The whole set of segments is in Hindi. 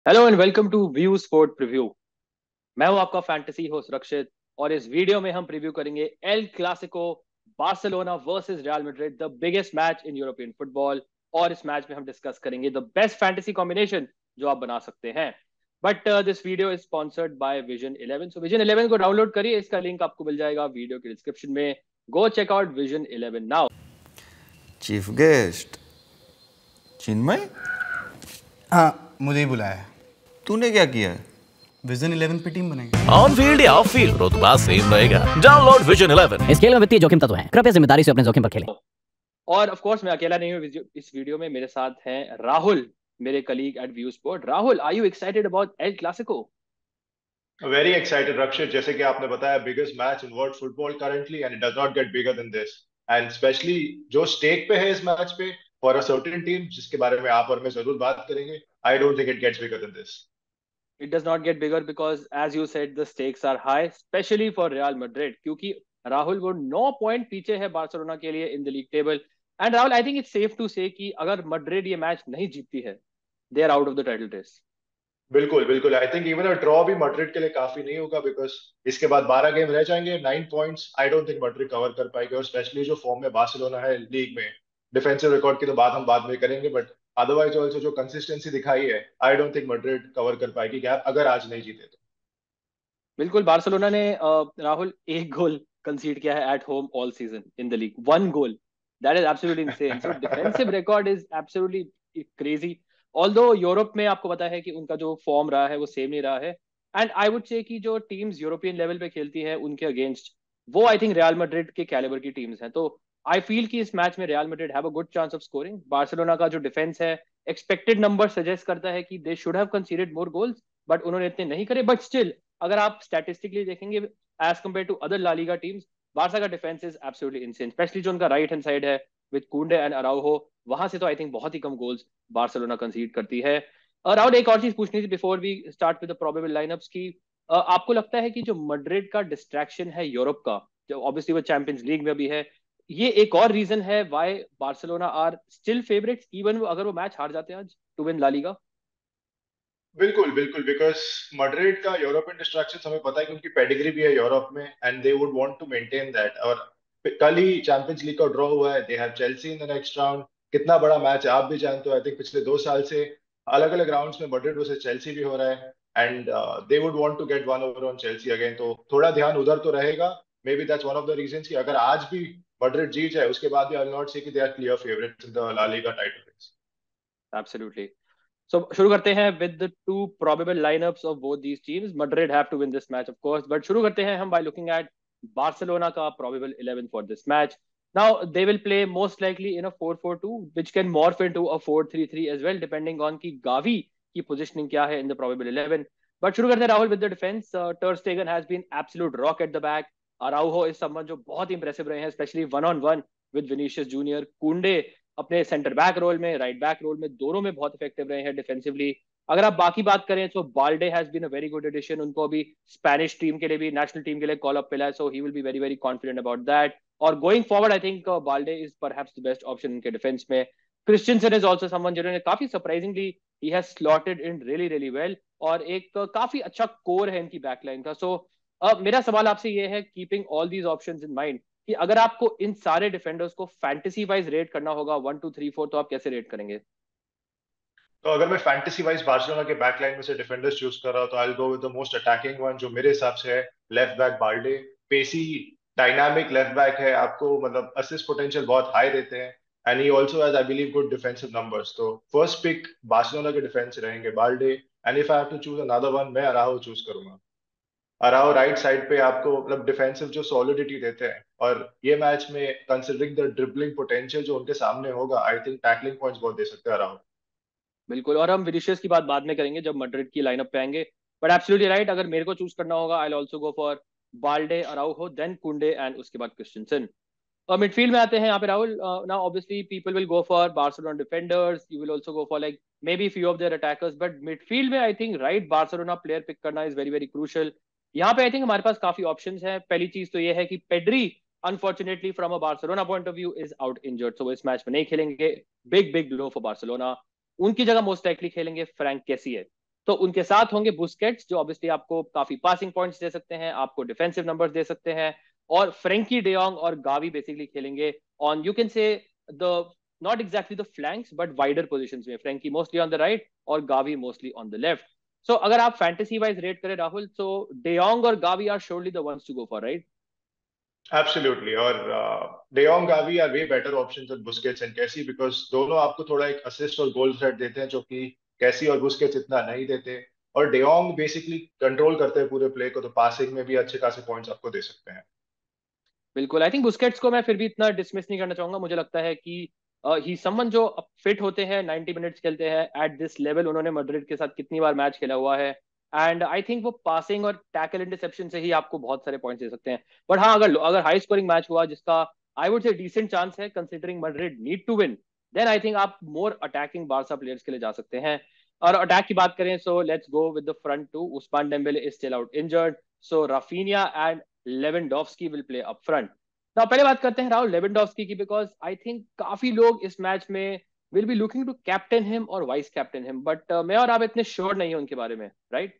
Hello and welcome to View Sport preview. मैं हूं आपका फैंटेसी होस्ट रक्षित। और इस वीडियो में हम प्रीव्यू करेंगे El Clasico, Barcelona versus Real Madrid, the biggest match in European football. और इस मैच में हम डिस्कस करेंगे द बेस्ट फैंटेसी कॉम्बिनेशन जो आप बना सकते हैं। But this video is sponsored by Vision 11। So Vision 11 को डाउनलोड करिए, इसका लिंक आपको मिल जाएगा वीडियो के डिस्क्रिप्शन में। Go check out Vision 11 now. Chief guest Chinmay, हाँ, मुझे ही बुलाया है। तूने क्या किया है? विजन 11 पे टीम बनाएंगे। ऑन फील्ड या ऑफ फील्ड रुतबा सेम रहेगा। Download Vision 11। इस खेल में वित्तीय जोखिम तत्व है, कृपया जिम्मेदारी से अपने जोखिम पर खेलें। और ऑफ कोर्स मैं अकेला नहीं हूँ इस वीडियो में। मेरे साथ हैं राहुल, मेरे colleague at View Sport. Rahul, are you excited about El Clasico? Very excited Rakshit, जैसे कि आपने बताया biggest match in world football currently and it does not get bigger than this. And specially जो स्टेक पे है इस मैच पे फॉर अ सर्टेन टीम, जिसके बारे में आप और मैं जरूर बात करेंगे। I don't think it gets bigger than this. It does not get bigger because, as you said, the stakes are high, especially for Real Madrid. क्योंकि राहुल वो 9 पॉइंट पीछे है बार्सिलोना के लिए in the league table. And Rahul, I think it's safe to say कि अगर मैड्रिड ये मैच नहीं जीतती है, they are out of the title race. बिल्कुल बिल्कुल, I think even a draw भी मैड्रिड के लिए काफी नहीं होगा, बिकॉज इसके बाद 12 गेम रह जाएंगे, 9 points. I don't think Madrid cover कर पाएगी, और स्पेशली जो फॉर्म में बार्सिलोना है लीग में। डिफेंसिव रिकॉर्ड की तो बात हम बाद में करेंगे, बट अदरवाइज ऑल्सो जो कंसिस्टेंसी दिखाई है, I don't think Madrid cover कर पाएगी गैप अगर आज नहीं जीते तो। बिल्कुल, बार्सिलोना ने राहुल एक गोल कंसीड किया है at home all season in the league, one goal. That is absolutely insane. So defensive record is absolutely crazy. Although Europe में आपको पता है कि उनका जो फॉर्म रहा है वो सेम नहीं रहा है। एंड आई वुड से कि जो टीम्स यूरोपियन लेवल पे खेलती है उनके अगेंस्ट, वो आई थिंक रियल मैड्रिड के कैलिबर की टीम्स हैं। तो आई फील कि इस मैच में Real Madrid have a good chance of scoring. Barcelona का जो डिफेंस है, एक्सपेक्टेड नंबर सजेस्ट करता है कि they should have considered more goals, but उन्होंने इतने नहीं करे। बट स्टिल, अगर आप स्टैटिस्टिकली देखेंगे as compare to other La Liga teams, Barca का defence is absolutely insane, specially जो उनका राइट हैंड साइड है विद कुंडे एंड अराउहो। वहां से तो आई थिंक बहुत ही कम गोल्स बार्सिलोना कंसीड करती है। और राहुल, एक और चीज पूछनी थी before we start with the probable lineups की। आपको लगता है कि जो मैड्रिड का डिस्ट्रैक्शन है यूरोप का, जो ऑब्वियसली वो चैंपियंस लीग में भी है, ये एक और रीजन है why Barcelona are still favourites even अगर वो मैच हार जाते हैं आज टू विन ला लीगा? बिल्कुल बिल्कुल, बिकॉज मैड्रिड का यूरोपियन डिस्ट्रैक्शन हमें पता है कि उनकी पेडिग्री भी है यूरोप में, and they would want to maintain that. और कल ही चैंपियंस लीग का ड्रॉ हुआ है, they have Chelsea in the next round. कितना बड़ा मैच है आप भी जानते हो। आई थिंक पिछले 2 साल से अलग अलग राउंड्स में मैड्रिड वर्सेस चेल्सी भी हो रहा है, and they would want to get one over on Chelsea again. तो थोड़ा ध्यान उधर तो रहेगा। Maybe that's one of the reasons कि अगर आज भी मैड्रिड जीत जाए, उसके बाद भी आई विल नॉट से कि they are clear favourites in the La Liga title race. Absolutely. So शुरू करते हैं with the two probable lineups of both these teams. Madrid have to win this match of course, but शुरू करते हैं हम बाय लुकिंग एट बार्सिलोना का probable 11 for this match. Now they will play most likely in a 4-4-2 which can morph into a 4-3-3 as well, depending on की गावी की पोजीशनिंग क्या है इन द प्रोबेबल 11। बट शुरू करते हैं Rahul with the defence. Ter Stegen has been absolute rock at the back. Araujo is someone जो बहुत इंप्रेसिव रहे हैं, specially one on one with Vinicius junior. Kunde अपने सेंटर बैक रोल में, राइट बैक रोल में, दोनों में बहुत इफेक्टिव रहे हैं डिफेंसिवली। अगर आप बाकी बात करें तो Balde has been a very good addition. उनको अभी स्पेनिश टीम के लिए भी, नेशनल टीम के लिए कॉल अप मिला है, so he will be very very confident about that. और going forward I think Balde is perhaps the best option इनके डिफेंस में। क्रिश्चियनसन इज आल्सो समवन जिन्होंने काफी surprisingly he has slotted in really really well, और एक काफी अच्छा कोर है इनकी बैकलाइन का। सो मेरा सवाल आपसे ये है, keeping all these options in mind, कि अगर आपको इन सारे डिफेंडर्स को फैंटेसी वाइज रेट करना होगा 1 2 3 4, तो आप कैसे रेट करेंगे? तो अगर मैं फैंटेसी वाइज बार्सिलोना के बैकलाइन में से डिफेंडर्स चूज कर रहा हूं, तो I will go with the most attacking one, जो मेरे हिसाब से है left back Balde. Pacey, dynamic left back है, आपको मतलब असिस्ट पोटेंशियल बहुत हाई देते हैं, and he also has I believe good defensive numbers. तो फर्स्ट पिक बार्सिलोना के डिफेंस रहेंगे Balde. And if I have to choose another one, मैं अराहो चूज करूंगा। अराहो राइट साइड पे आपको मतलब डिफेंसिव जो सॉलिडिटी देते हैं, और ये मैच में कंसिडरिंग द ड्रिबलिंग पोटेंशियल जो उनके सामने होगा, आई थिंक टैकलिंग पॉइंट्स बहुत दे सकते हैं अराहो। बिल्कुल, और हम विनिशियस की बात बाद में करेंगे जब मैड्रिड की लाइनअप पे आएंगे। बट एब्सोल्युटली राइट, अगर मेरे को चूज करना होगा I will also go for Balde, Araujo, then Kunde and उसके बाद क्रिस्टियनसन। और मिडफील्ड में आते हैं यहाँ पे Rahul. Now obviously people will go for Barcelona defenders, you will also go for like maybe few of their attackers, but midfield में I think right Barcelona player pick करना इज वेरी वेरी क्रूशियल। यहाँ पे आई थिंक हमारे पास काफी ऑप्शंस हैं। पहली चीज तो ये है कि Pedri unfortunately from a Barcelona point of view is out injured, so वो इस मैच में नहीं खेलेंगे। Big big blow for Barcelona. उनकी जगह मोस्ट लाइकली खेलेंगे फ्रैंक कैसिए। तो उनके साथ होंगे बुस्केट्स, जो ऑब्वियसली आपको काफी पासिंग पॉइंट्स दे सकते हैं, आपको डिफेंसिव नंबर्स दे सकते हैं, और फ्रेंकी डेयोंग और गावी बेसिकली खेलेंगे on, you can say, the not exactly the flanks but wider positions में, Frenkie mostly on the right और Gavi mostly on the left. So अगर आप फैंटेसी वाइज रेट करें राहुल, तो डेयोंग और Gavi are surely the ones to go for, right? Absolutely. और De Jong, Gavi are way better options than Busquets and Kessie, because दोनों आपको थोड़ा एक असिस्ट और गोल थ्रेट देते हैं जो कि कैसी और बुस्केट्स इतना नहीं देते. और De Jong बेसिकली कंट्रोल करते हैं पूरे प्ले को, तो पासिंग में भी अच्छे खासे पॉइंट्स आपको दे सकते हैं. बिल्कुल. आई थिंक बुस्केट्स को मैं फिर भी इतना डिसमिस नहीं करना चाहूंगा. मुझे लगता है कि ही समवन जो फिट होते हैं, 90 मिनट्स खेलते हैं एट दिस लेवल. उन्होंने मैड्रिड के साथ कितनी बार मैच खेला हुआ है, एंड आई थिंक वो पासिंग और टैकल इंटरसेप्शन से ही आपको बहुत सारे पॉइंट्स दे सकते हैं. बट हाँ, अगर अगर हाई स्कोरिंग मैच हुआ जिसका I would say decent chance है considering Madrid need to win, then I think आप मोर अटैकिंग बारसा प्लेयर्स के लिए जा सकते हैं. और अटैक की बात करें, so let's go with the front two. Ousmane Dembele is still out injured, so Raphinha and Lewandowski will play up front. तो पहले बात करते हैं राहुल लेवेंडोव्स्की की, बिकॉज आई थिंक काफी लोग इस मैच में will be looking to captain him और वाइस कैप्टन हिम, बट मैं और आप इतने श्योर नहीं हैं उनके बारे में, right?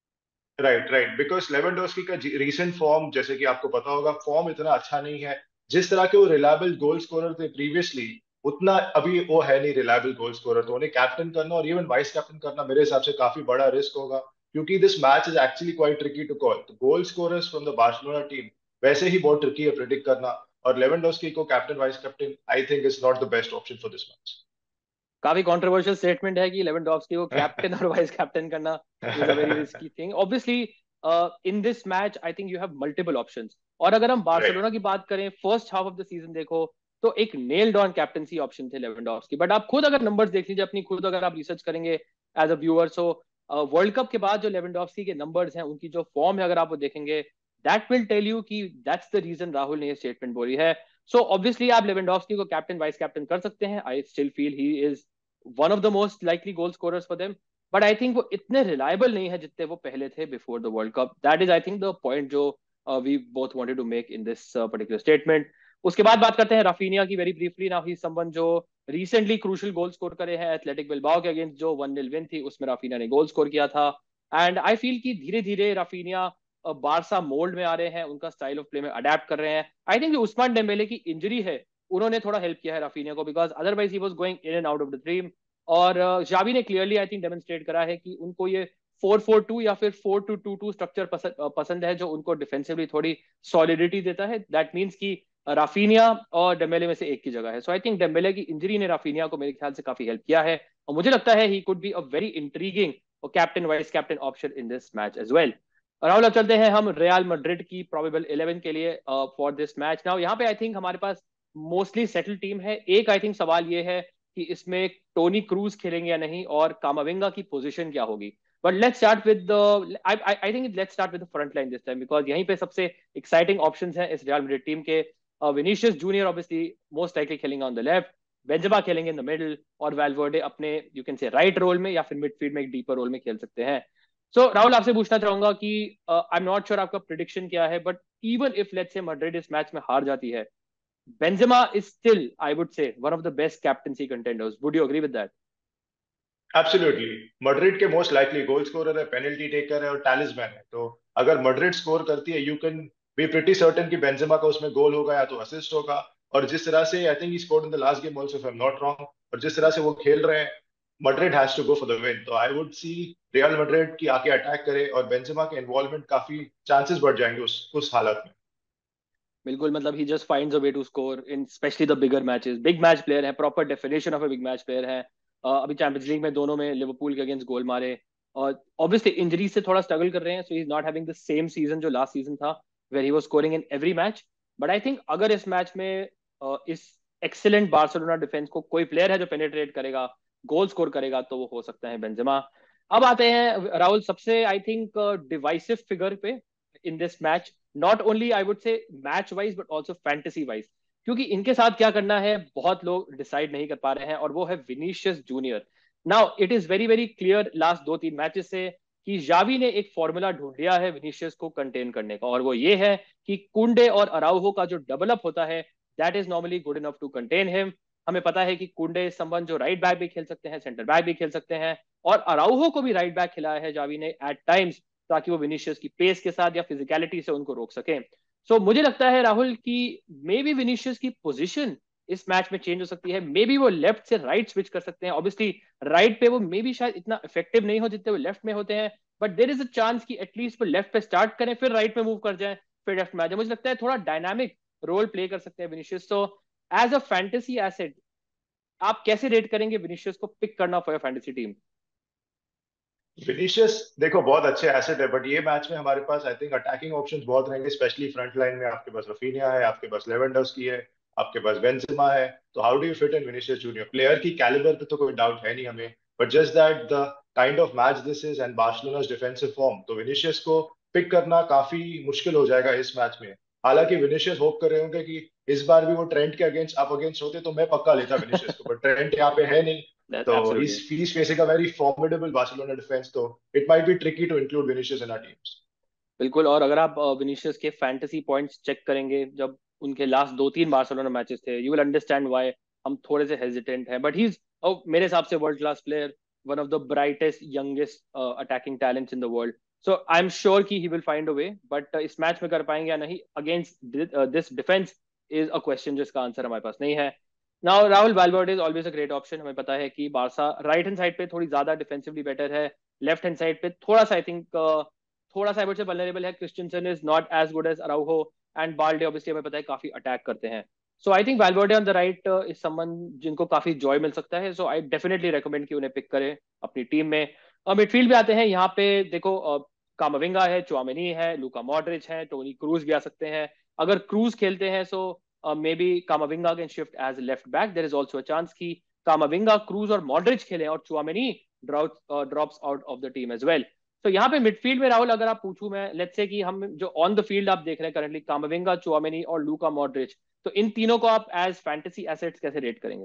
Right, right. Because Lewandowski का रीसेंट फॉर्म, जैसे कि आपको पता होगा, फॉर्म इतना अच्छा नहीं है. जिस तरह के वो रिलायबल गोल स्कोरर थे प्रीवियसली, उतना अभी वो है नहीं रिलायबल गोल स्कोरर. तो उन्हें कैप्टन करना और इवन वाइस कैप्टन करना मेरे हिसाब से काफी बड़ा रिस्क होगा, क्योंकि this match is actually quite tricky to call. Goal scorers from the Barcelona team वैसे ही बहुत ट्रिकी है प्रिडिक्ट करना, और लेवेंडोस्की को captain vice captain I think is not the best option for this match. काफी कंट्रोवर्शियल स्टेटमेंट है कि लेवेंडोव्स्की को कैप्टन और वाइस कैप्टन करना is a very risky thing. Obviously in this match I think you have multiple options. और अगर हम राइट. बार्सिलोना की बात करें, first half of the season देखो तो एक नेल्ड ऑन कैप्टनसी ऑप्शन थे लेवेंडोव्स्की. बट आप खुद अगर नंबर्स देख लीजिए अपनी, खुद अगर आप रिसर्च करेंगे as a viewer, so world cup के बाद जो लेवेंडोव्स्की के नंबर्स हैं, उनकी जो फॉर्म है, अगर आप वो देखेंगे, दैट विल टेल यू कि दैट्स द रीजन राहुल ने ये स्टेटमेंट बोली है. सो ऑब्वियसली आप लेवेंडोव्स्की को कैप्टन वाइस कैप्टन कर सकते हैं. I still feel he is one of the most likely goal scorers for them, but I think वो इतने रिलायबल नहीं है जितने वो पहले थे before the world cup. That is I think the point जो we both wanted to make in this particular statement. उसके बाद बात करते हैं राफिनिया की very briefly. Now he someone जो रिसेंटली क्रूशियल गोल स्कोर करे हैं एथलेटिक बिलबाओ के अगेंस्ट, जो 1-0 विन थी उसमें राफिनिया ने गोल स्कोर किया था. एंड आई फील कि धीरे धीरे राफिनिया बारसा मोल्ड में आ रहे हैं, उनका स्टाइल ऑफ प्ले में अडेप्ट कर रहे हैं. आई थिंक जो उस्मान डेम्बेले की इंजरी है, उन्होंने थोड़ा हेल्प किया है राफिनिया को, because otherwise he was going in and out of the dream. और जावी ने क्लियरली आई थिंक डेमोन्स्ट्रेट करा है कि उनको ये 4-4-2 या फिर 4-2-2-2 स्ट्रक्चर पसंद है, जो उनको डिफेंसिवली थोड़ी सॉलिडिटी देता है. दैट मीन्स कि राफिनिया और डेम्बेले में से एक की जगह है. सो आई थिंक डेम्बेले की इंजरी ने राफिनिया को मेरे ख्याल से काफी हेल्प किया है, और मुझे लगता है he could be a very intriguing captain vice captain option in this match as well. Rahul, अब चलते हैं हम रियल मैड्रिड की प्रोबेबल 11 के लिए फॉर दिस मैच. नाउ यहाँ पे आई थिंक हमारे पास मोस्टली सेटल टीम है. एक आई थिंक सवाल ये है कि इसमें टोनी क्रूज खेलेंगे या नहीं, और कामाविंगा की पोजीशन क्या होगी. But let's start with I think let's start with the front line this time, because यहीं पे सबसे एक्साइटिंग ऑप्शंस हैं इस रियल मैड्रिड टीम के. Vinicius junior obviously most likely खेलेंगे ऑन द लेफ्ट, बेंजेमा खेलेंगे इन द मिडल, और वैल्वर्डे अपने you can say right role में या फिर मिडफील्ड में एक डीपर रोल में खेल सकते हैं. सो राहुल, आपसे पूछना चाहूंगा कि आई एम नॉट श्योर आपका प्रिडिक्शन क्या है, but even if let's say Madrid इस मैच में हार जाती है, Benzema is still, I would say, one of the best captaincy contenders. Would you agree with that? Absolutely. Madrid के मोस्ट लाइकली गोल स्कोरर है, पेनल्टी टेकर है और टैलिस्मैन है. तो अगर मैड्रिड स्कोर करती है, you can be pretty certain कि बेंजेमा का उसमें गोल होगा या तो असिस्ट होगा. और जिस तरह से I think he scored in the last game also, if I am not wrong, और जिस तरह से वो खेल रहे हैं, Madrid has to go for the win. तो I would see Real Madrid की आके अटैक करे, और बेंजेमा के इन्वॉल्वमेंट काफी चांसेस बढ़ जाएंगे उस हालत में. बिल्कुल, मतलब he just finds a way to score in especially the bigger matches. Big match player है, proper definition of a big match player है. अभी चैंपियंस लीग में दोनों में लिवरपूल के अगेंस्ट गोल मारे, और ऑब्वियसली इंजरी से थोड़ा स्ट्रगल कर रहे हैं, so he is not having the same season जो लास्ट सीजन था where he was scoring in every match. But I think अगर इस मैच में इस एक्सीलेंट बार्सिलोना डिफेंस को कोई प्लेयर है जो पेनिट्रेट करेगा, गोल स्कोर करेगा, तो वो हो सकता है बेंजेमा. अब आते हैं राहुल सबसे आई थिंक डिवाइसिव फिगर पे in this match, not only I would say match wise but also fantasy wise, क्योंकि इनके साथ क्या करना है बहुत लोग डिसाइड नहीं कर पा रहे हैं, और वो है Vinicius Junior. Now it is very very clear last 2-3 matches से कि जावी ने एक फॉर्मूला ढूंढ लिया है विनीशियस को कंटेन करने का, और वो ये है कि कुंडे और अराउहो का जो डबल अप होता है, that is normally good enough to contain him. हमें पता है कि कुंडे संबंध जो राइट बैक भी खेल सकते हैं, सेंटर बैक भी खेल सकते हैं, और अराउहो को भी राइट बैक खिलाया है जावी ने एट टाइम्स, ताकि वो विनीशियस की पेस के साथ या फिजिकलिटी से उनको रोक सके। सो मुझे लगता है राहुल कि मे बी विनीशियस की पोजीशन इस मैच में चेंज हो सकती है। मे बी वो लेफ्ट से राइट स्विच कर सकते हैं। ऑब्वियसली राइट पे वो मे बी शायद इतना इफेक्टिव नहीं हो जितने वो लेफ्ट में होते हैं, but there is a chance कि एटलीस्ट वो लेफ्ट पे स्टार्ट करें, फिर राइट में मूव कर जाए, फिर लेफ्ट में आ जाए। मुझे लगता है थोड़ा डायनामिक रोल प्ले कर सकते हैं विनीशियस। तो एज अ फैंटेसी एसेट आप कैसे रेट करेंगे विनीशियस को पिक करना for your fantasy team? Vinicius देखो बहुत अच्छे एसेट है, बट ये मैच में हमारे पास आई थिंक अटैकिंग ऑप्शंस बहुत रहेंगे, स्पेशली फ्रंट लाइन में आपके पास रफीनिया है, आपके पास लेवेंडोव्स्की है, आपके पास बेंजेमा है। तो how do you fit in Vinicius Junior? Player की कैलिबर पे तो कोई डाउट है नहीं हमें, but just that the kind of match this is and Barcelona's defensive form, तो विनीशियस को पिक करना काफी मुश्किल हो जाएगा इस मैच में। हालांकि विनीशियस होप कर रहे होंगे कि इस बार भी वो ट्रेंट के अगेंस्ट आप अगेंस्ट होते तो मैं पक्का लेता विनीशियस को, बट ट्रेंट यहाँ पे है नहीं। That's So absolutely. he's facing a very formidable Barcelona defense, so it might be tricky to include Vinicius in our teams. बिल्कुल। और अगर आप विनीशियस के फैंटेसी पॉइंट्स चेक करेंगे जब उनके लास्ट 2-3 बार्सिलोना मैचेस थे, यू विल अंडरस्टैंड व्हाई हम थोड़े से हेजिटेंट हैं। बट ही इज मेरे हिसाब से world class player, one of the brightest youngest attacking talents in the world. So I am sure कि he will find a way, but इस मैच में कर पाएंगे या नहीं against this defence is a question जिसका आंसर हमारे पास नहीं है। Now Rahul Valverde is always a great option. हमें पता है कि बारसा राइट हैंड साइड पे थोड़ी ज्यादा डिफेंसिवली बेटर है, लेफ्ट हैंड साइड पे थोड़ा सा आई थिंक थोड़ा सा से वल्नरेबल है। Christensen is not as good as Araujo, and Balde obviously हमें पता है काफी अटैक करते हैं। So I think Valverde on the right is someone जिनको काफी जॉय मिल सकता है। सो आई डेफिनेटली रेकमेंड कि उन्हें पिक करें अपनी टीम में। मिडफील्ड पे आते हैं। यहाँ पे देखो कामाविंगा है, चुआमेनी है, लूका मॉड्रिच है, टोनी क्रूज भी आ सकते हैं। अगर क्रूज खेलते हैं so maybe Camavinga can shift as left back. There is also a chance कि कामाविंगा, क्रूज और मॉड्रिच खेलें और Tchouameni drops out of the team as well. तो यहाँ पे मिडफील्ड में राहुल अगर आप पूछूं मैं, लेट्स से कि हम जो ऑन द फील्ड आप देख रहे हैं करंटली कामाविंगा, चुआमेनी और लूका मॉड्रिच, तो इन तीनों को आप एज फैंटेसी एसेट्स कैसे रेट करेंगे?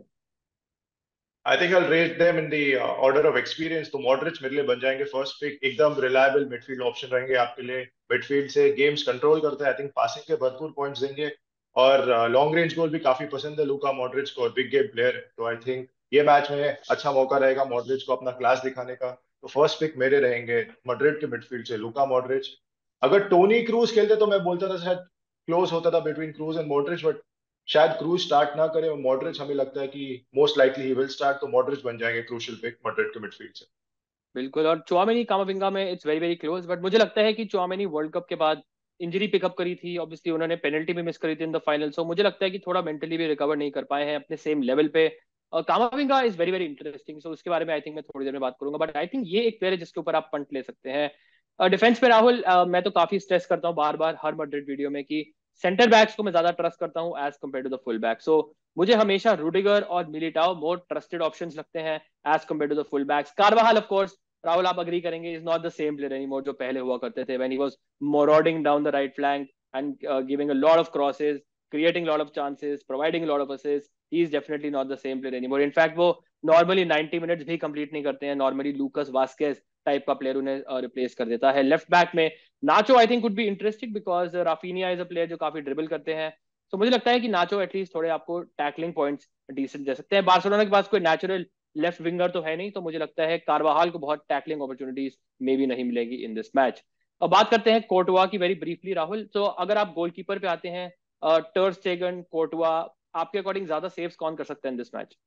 I think I'll rate them in the order of experience. तो मॉडरिच मेरे लिए बन जाएंगे फर्स्ट पिक, एकदम रिलायबल मिडफील्ड ऑप्शन रहेंगे आपके लिए। मिडफील्ड से गेम्स कंट्रोल करते हैं, आई थिंक पासिंग के भरपूर पॉइंट्स देंगे, और लॉन्ग रेंज गोल भी काफी पसंद है लूका मॉडरिच को, और बिग गेम प्लेयर है। तो आई थिंक ये मैच में अच्छा मौका रहेगा मॉडरिच को अपना क्लास दिखाने का। तो फर्स्ट पिक मेरे रहेंगे मड्रिड के मिडफील्ड से लूका मॉडरिच। अगर टोनी क्रूज खेलते तो मैं बोलता था शायद क्लोज होता था between Kroos and Modric, but शायद क्रूज स्टार्ट ना करे और मॉडरिच हमें लगता है कि most likely he will start, तो मॉडरिच बन जाएंगे क्रूशियल पिक मड्रिड के मिडफील्ड से। बिल्कुल। और चुआमेनी कामाविंगा में it's very very close, but मुझे लगता है कि चुआमेनी वर्ल्ड कप के बाद इंजरी पिकअप करी थी, ऑब्वियसली उन्होंने पेनल्टी भी मिस करी थी इन द फाइनल। सो मुझे लगता है कि थोड़ा मेंटली भी रिकवर नहीं कर पाए हैं अपने सेम लेवल पे। Camavinga is very very interesting, so उसके बारे में आई थिंक मैं थोड़ी देर में बात करूंगा। बट आई थिंक ये एक प्लेयर है जिसके ऊपर आप पंट ले सकते हैं। डिफेंस पे राहुल मैं तो काफी स्ट्रेस करता हूँ बार बार हर मड्रिड वीडियो में कि सेंटर बैक्स को मैं ज्यादा ट्रस्ट करता हूँ as compare to the full back. So मुझे हमेशा रूडिगर और मिलिटाओ मोर ट्रस्टेड ऑप्शंस लगते हैं as compare to the full backs. Carvajal of course Rahul आप अग्री करेंगे is not the same player anymore जो पहले हुआ करते थे when he was marauding down the right flank and giving a lot of crosses, creating a lot of chances, providing a lot of assists. He is definitely not the same player anymore. In fact वो नॉर्मली 90 मिनट्स भी कंप्लीट नहीं करते हैं। नॉर्मली लूकस वास्केस टाइप का प्लेयर उन्हें रिप्लेस कर देता है। लेफ्ट बैक में Nacho I think would be interesting because Raphinha is a player जो काफी ड्रिबल करते हैं। तो मुझे लगता है कि नाचो एटलीस्ट थोड़े आपको टैकलिंग पॉइंट्स डिसेंट दे सकते हैं। बार्सिलोना के पास कोई नेचुरल लेफ्ट विंगर तो है नहीं, तो मुझे लगता है कार्वाहाल को बहुत टैकलिंग अपॉर्चुनिटीज मे भी नहीं मिलेगी इन दिस मैच। अब बात करते हैं कोर्टुआ की वेरी ब्रीफली राहुल। तो अगर आप गोलकीपर पे आते हैं, टर स्टेगन, कोर्टुआ, आपके अकॉर्डिंग ज्यादा सेव्स कौन कर सकते हैं in this match?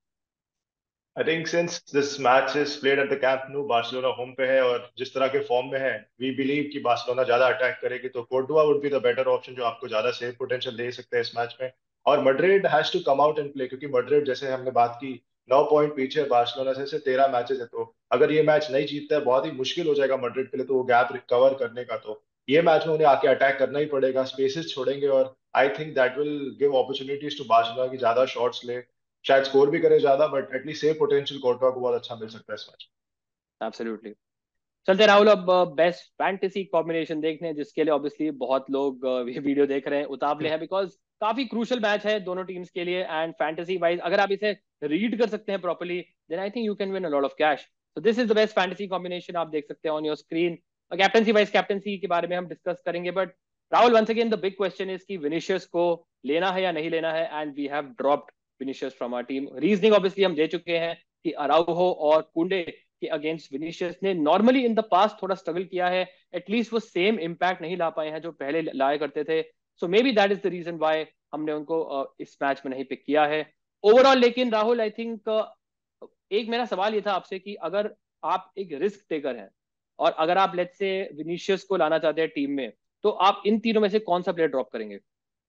I think since this match is played at the Camp Nou, Barcelona home पे है और जिस तरह के फॉर्म में है, वी बिलीव कि बार्सिलोना ज्यादा अटैक करेगी, तो Courtois would be the better option जो आपको ज्यादा सेव पोटेंशियल दे सकते हैं इस मैच में। और Madrid has to come out and play, क्योंकि मड्रिड जैसे हमने बात की 9 पॉइंट पीछे है बार्सिलोना से 13 मैचेस है, तो अगर ये मैच नहीं जीतता है बहुत ही मुश्किल हो जाएगा मड्रिड के लिए तो वो गैप रिकवर करने का। तो ये मैच में उन्हें आके अटैक करना ही पड़ेगा, स्पेसेस छोड़ेंगे, और I think that will give opportunities to Barcelona की ज्यादा शॉट्स ले, शायद स्कोर भी करे ज्यादा, but at least save potential Courtois को बहुत अच्छा मिल सकता है इस मैच। एब्सोल्युटली। चलते हैं राहुल अब बेस्ट फैंटेसी कॉम्बिनेशन देखने हैं, जिसके लिए ऑब्वियसली बहुत लोग ये वीडियो देख रहे हैं, उतावले हैं, बिकॉज काफी क्रूशियल मैच है दोनों टीम्स के लिए। एंड फैंटेसी वाइज अगर आप इसे रीड कर सकते हैं properly, then I think you can win a lot of cash. So this is the best fantasy combination, आप देख सकते हैं on your screen. Captaincy wise captaincy के बारे में हम डिस्कस करेंगे, but Rahul once again the big question is कि विनीशियस को लेना है या नहीं लेना है, and we have dropped Vinicius from our team. Reasoning obviously हम दे चुके हैं कि अराउहो और कुंडे कि अगेंस्ट विनीशियस ने नॉर्मली इन द पास्ट थोड़ा स्ट्रगल किया है, एटलीस्ट वो सेम इम्पैक्ट नहीं ला पाए हैं जो पहले लाया करते थे. So maybe that is the reason why हमने उनको इस मैच में नहीं पिक किया है ओवरऑल. लेकिन राहुल, आई थिंक एक मेरा सवाल ये था आपसे कि अगर आप एक रिस्क टेकर हैं और अगर आप लेट्स से विनीशियस को लाना चाहते हैं टीम में, तो आप इन तीनों में से कौन सा प्लेयर ड्रॉप करेंगे?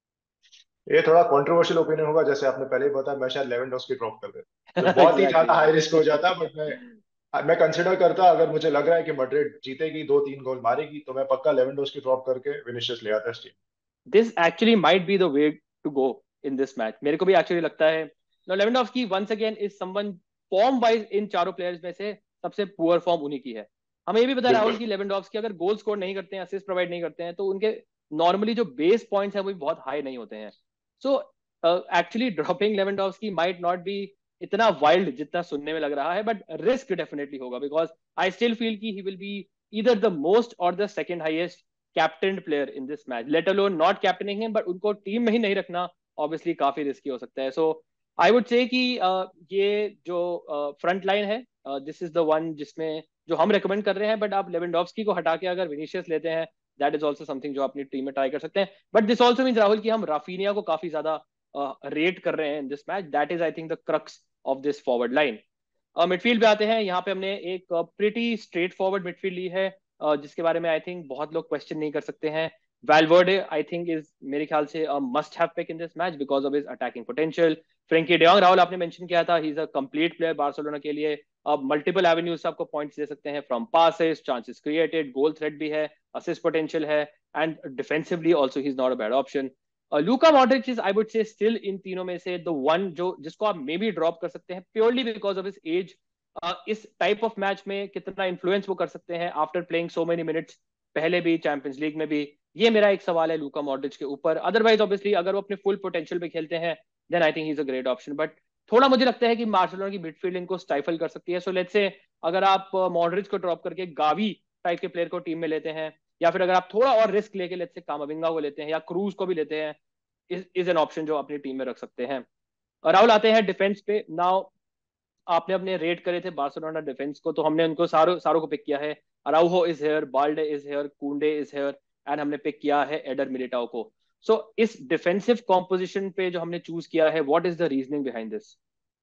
ये थोड़ा कंट्रोवर्शियल ओपिनियन होगा, जैसे आपने पहले ही बताया, मैं शायद लेवेंडोस्की ड्रॉप कर देता, जो बहुत ही ज्यादा हाई रिस्क हो जाता. बट मैं कंसिडर करता, अगर मुझे लग रहा है कि मैड्रिड जीतेगी, 2-3 गोल मारेगी, तो मैं पक्का लेवेंडोस्की ड्रॉप करके विनीशियस ले आता इस टीम. This actually might be the way to go in this match. मेरे को भी एक्चुअली लगता है Lewandowski once again is someone form wise इन चारों प्लेयर्स में से सबसे पुअर फॉर्म उन्हीं की है. हमें ये भी पता राहुल कि लेवेंडोव्स्की अगर गोल स्कोर नहीं करते हैं, असिस्ट प्रोवाइड नहीं करते हैं, तो उनके नॉर्मली जो बेस पॉइंट्स हैं वो भी बहुत हाई नहीं होते हैं. So actually dropping Lewandowski might not be इतना वाइल्ड जितना सुनने में लग रहा है, बट रिस्क डेफिनेटली होगा बिकॉज आई स्टिल फील कि he will be either the most और the second highest captain player in this match, let alone not captaining him. But उनको टीम में ही नहीं रखना ऑब्वियसली काफी रिस्की हो सकता है. सो आई वुड से कि ये जो फ्रंट लाइन है, दिस इज द वन जिसमें जो हम रेकमेंड कर रहे हैं. बट आप लेवेंडोव्स्की को हटा के अगर विनीशियस लेते हैं, दैट इज ऑल्सो समथिंग जो अपनी टीम में ट्राई कर सकते हैं. But this also means Rahul कि हम राफीनिया को काफी ज्यादा रेट कर रहे हैं in this match. That is I think the crux of this forward line. Midfield पे आते हैं. यहाँ पे हमने एक प्रीटी स्ट्रेट फॉरवर्ड मिडफील्ड ली है, जिसके बारे में आई थिंक बहुत लोग क्वेश्चन नहीं कर सकते हैं. Valverde, I think, is मेरे ख्याल से must have pick in this match because of his attacking potential. Frenkie de Jong, Rahul आपने मेंशन किया था, he's a complete player Barcelona के लिए. अब मल्टीपल एवेन्यूज से आपको पॉइंट्स दे सकते हैं, from passes, chances created, goal threat भी है, असिस्ट पोटेंशियल है, and defensively also he is not a bad option. Luka Modric is I would say still in तीनों में से द वन जो जिसको आप मे बी ड्रॉप कर सकते हैं purely because of his age. इस टाइप ऑफ मैच में कितना इन्फ्लुएंस वो कर सकते हैं after playing so many minutes, पहले भी चैंपियंस लीग में भी. ये मेरा एक सवाल है लूका मॉड्रिच के ऊपर. अदरवाइज ऑब्वियसली अगर वो अपने फुल पोटेंशियल पे खेलते हैं, then I think he is a great option. But थोड़ा मुझे लगता है कि बार्सिलोना की मिडफील्ड इनको स्टाइफल कर सकती है. सो लेट्स से अगर आप मॉड्रिच को ड्रॉप करके गावी टाइप के प्लेयर को टीम में लेते हैं, या फिर अगर आप थोड़ा और रिस्क लेके लेट्स से कामाविंगा को लेते हैं या क्रूज को भी लेते हैं, इज एन ऑप्शन जो अपनी टीम में रख सकते हैं. राहुल आते हैं डिफेंस पे. नाउ आपने अपने रेट करे थे बार्सिलोना डिफेंस को, तो हमने उनको सारों को पिक किया है. Araujo is here, Balde is here, Kounde is here, and हमने पिक किया है एडर मिलिटाओ को. सो इस डिफेंसिव कॉम्पोजिशन पे जो हमने चूज किया है, what is the reasoning behind this?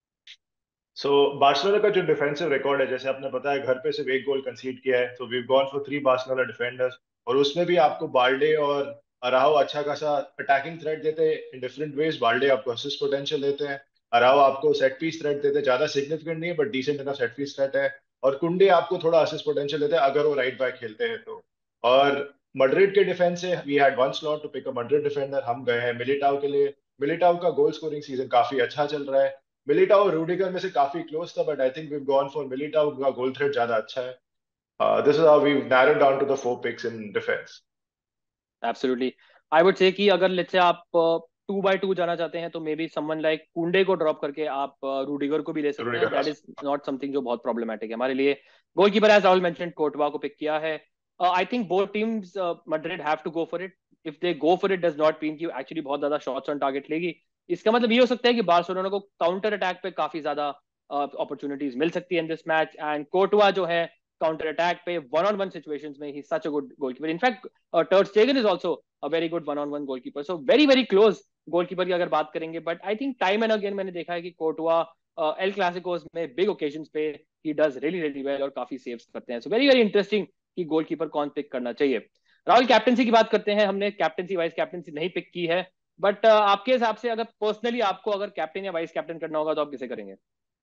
So Barcelona का जो डिफेंसिव रिकॉर्ड है, जैसे आपने बताया, घर पे सिर्फ 1 गोल कंसीड किया है. तो we gone for 3 Barcelona defenders, और उसमें भी आपको बाल्डे और अराहो अच्छा खासा अटैकिंग थ्रेट देते हैं इन डिफरेंट वेज. बाल्डे आपको असिस्ट पोटेंशियल देते हैं, अराहो आपको सेट पीस थ्रेट देते हैं, ज्यादा सिग्निफिकेंट नहीं है but decent enough set piece threat है. और कुंडे आपको थोड़ा असिस्ट पोटेंशियल देते हैं अगर वो राइट बैक खेलते हैं तो. और मैड्रिड के डिफेंस से we had one slot to pick a Madrid defender. हम गए हैं मिलिटाओ के लिए. मिलिटाओ का गोल स्कोरिंग सीजन काफी अच्छा चल रहा है. मिलिटाओ और रूडिगर में से काफी क्लोज था, but I think we gone for Militao का गोल थ्रेट ज्यादा अच्छा है. This is how we narrowed down to the 4 picks in defence. Absolutely. I would say कि अगर लेट्स से आप 2x2 जाना चाहते हैं, तो मे बी समवन लाइक कुंडे को ड्रॉप करके आप रूडिगर को भी ले सकते हैं. दैट इज नॉट समथिंग जो बहुत प्रॉब्लमेटिक है हमारे लिए. Goalkeeper as Rahul mention, Courtois को पिक किया है. I think both teams Madrid have to go for it. If they go for it does not mean कि एक्चुअली बहुत ज्यादा शॉट्स ऑन टारगेट लेगी. इसका मतलब ये हो सकता है कि बार्सिलोना को काउंटर अटैक पे काफी ज्यादा अपॉर्चुनिटीज मिल सकती है in this match. And Courtois जो है काउंटर अटैक पे वन-on-one सिचुएशंस में ही such a good goalkeeper. In fact ter Stegen is also a very good one on one goalkeeper. So very very close goalkeeper की अगर बात करेंगे. But I think time and again मैंने देखा है कि कोर्टवा एल क्लासिकोस में बिग ओकेजन्स पे ही डज रियली रियली वेल और काफी सेव्स करते हैं. सो वेरी वेरी इंटरेस्टिंग कि गोलकीपर कौन पिक करना चाहिए. राहुल, कैप्टनसी की बात करते हैं. हमने कैप्टनसी वाइस कैप्टनसी नहीं पिक की है, बट आपके हिसाब से अगर पर्सनली आपको अगर कैप्टन या वाइस कैप्टन करना होगा तो आप किसे करेंगे?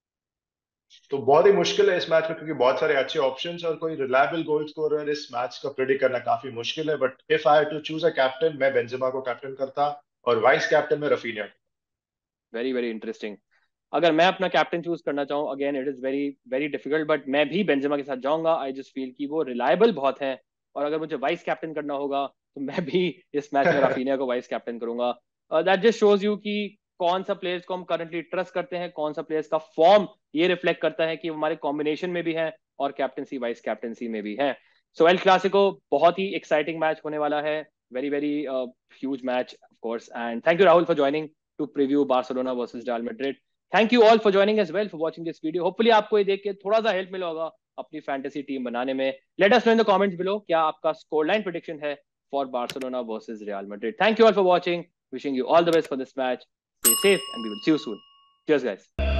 तो बहुत ही मुश्किल है इस मैच में, क्योंकि बहुत सारे अच्छे ऑप्शंस और कोई रिलायबल गोल स्कोरर इस मैच का प्रेडिक्ट करना काफी मुश्किल है. But if I have to choose a captain, मैं बेंजेमा को कैप्टन करता और वाइस कैप्टन में रफीनिया. Very very interesting. अगर मैं अपना कैप्टन चूज करना चाहूँ, again it is very very difficult, but मैं भी बेंजेमा के साथ जाऊंगा. आई जस्ट फील कि वो रिलायबल बहुत है. और अगर मुझे वाइस कैप्टन करना होगा तो मैं भी इस मैच में राफीनिया को वाइस कैप्टन करूंगा. दैट जस्ट शोज यू कि कौन सा प्लेयर्स को हम करंटली ट्रस्ट करते हैं, कौन सा प्लेयर्स का फॉर्म ये रिफ्लेक्ट करता है कि हमारे कॉम्बिनेशन में भी है और कैप्टनसी वाइस कैप्टनसी में भी है. सो एल क्लासिको बहुत ही एक्साइटिंग मैच होने वाला है. Very very huge match of course. And thank you Rahul for joining to preview Barcelona versus Real Madrid. Thank you all for joining as well for watching this video. Hopefully आपको ये देख के थोड़ा सा हेल्प मिला होगा अपनी फैंटेसी टीम बनाने में। Let us know in the comments below क्या आपका स्कोर लाइन प्रेडिक्शन है for Barcelona versus Real Madrid. Thank you all for watching, wishing you all the best for this match, stay safe and we will see you soon. Cheers guys.